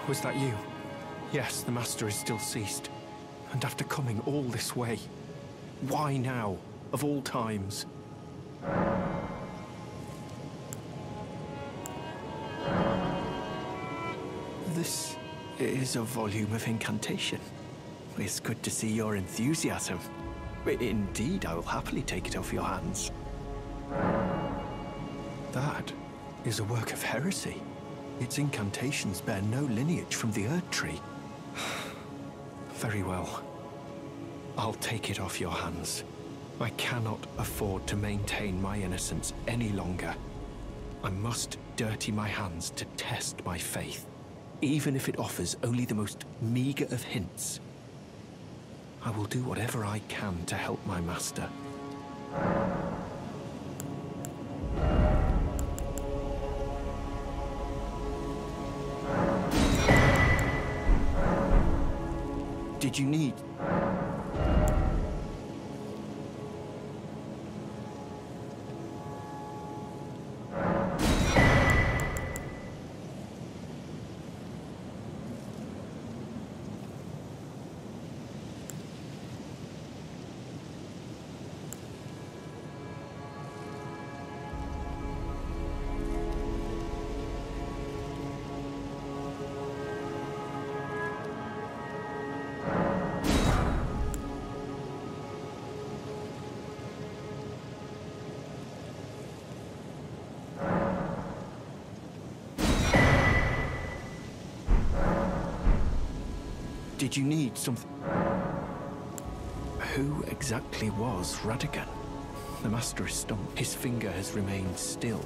Was that you? Yes, the Master is still ceased. And after coming all this way, why now, of all times? This is a volume of incantation. It's good to see your enthusiasm. Indeed, I will happily take it off your hands. That is a work of heresy. Its incantations bear no lineage from the Erd Tree. Very well. I'll take it off your hands. I cannot afford to maintain my innocence any longer. I must dirty my hands to test my faith, even if it offers only the most meager of hints. I will do whatever I can to help my master. Did you need... Did you need something? Who exactly was Radagon? The Master is stumped. His finger has remained still.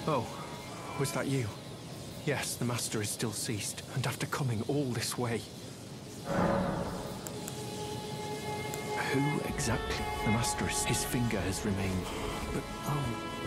Oh, was that you? Yes, the Master is still ceased, and after coming all this way. Who exactly? The Master is... His finger has remained... But, oh...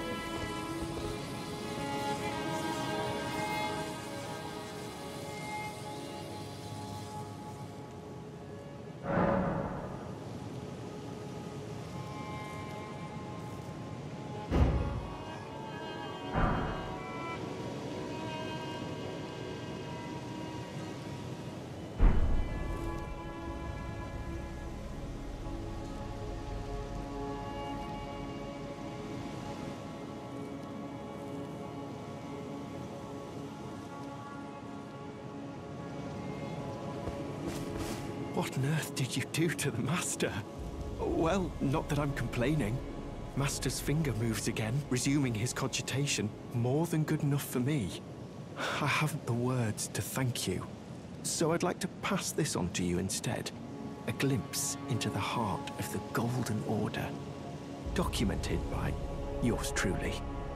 What on earth did you do to the Master? Well, not that I'm complaining. Master's finger moves again, resuming his cogitation. More than good enough for me. I haven't the words to thank you. So I'd like to pass this on to you instead. A glimpse into the heart of the Golden Order. Documented by yours truly.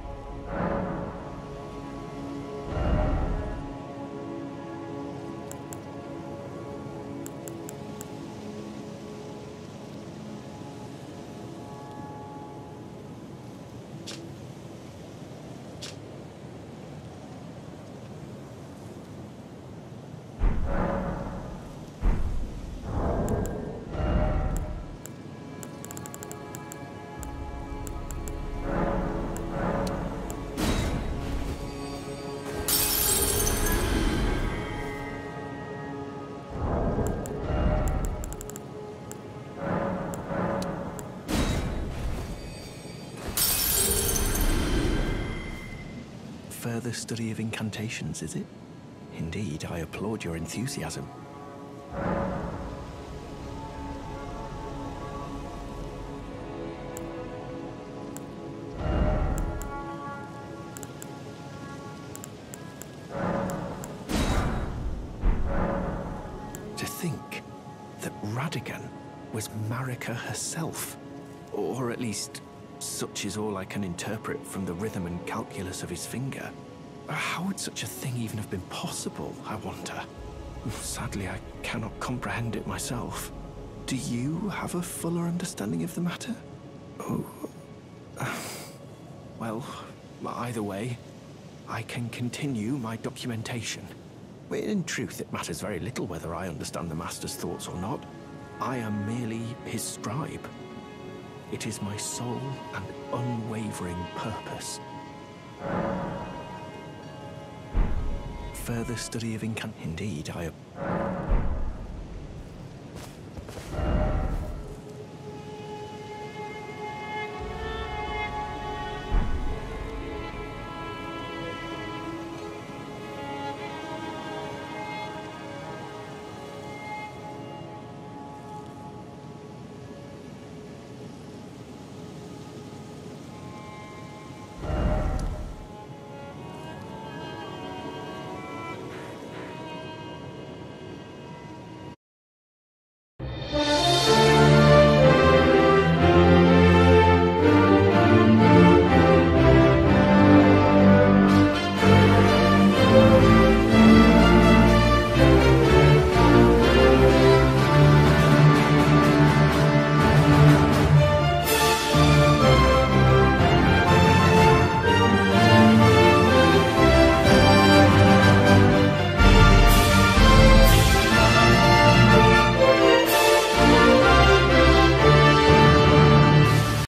Further study of incantations, is it? Indeed, I applaud your enthusiasm. To think that Radagon was Marika herself, or at least such is all I can interpret from the rhythm and calculus of his finger. How would such a thing even have been possible, I wonder? Sadly, I cannot comprehend it myself. Do you have a fuller understanding of the matter? Oh... well, either way, I can continue my documentation. In truth, it matters very little whether I understand the Master's thoughts or not. I am merely his scribe. It is my sole and unwavering purpose. Further study of Indeed,